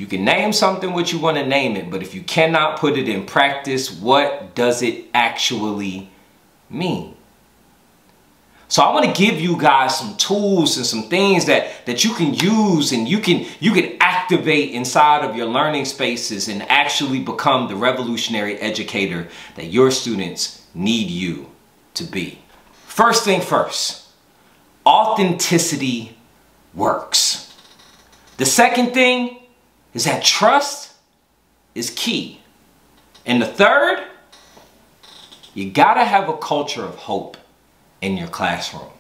can name something what you want to name it, but if you cannot put it in practice, what does it actually mean? So I want to give you guys some tools and some things that you can use and you can activate inside of your learning spaces and actually become the revolutionary educator that your students need you to be. First thing first, authenticity works. The second thing is that trust is key. And the third, you gotta have a culture of hope in your classroom.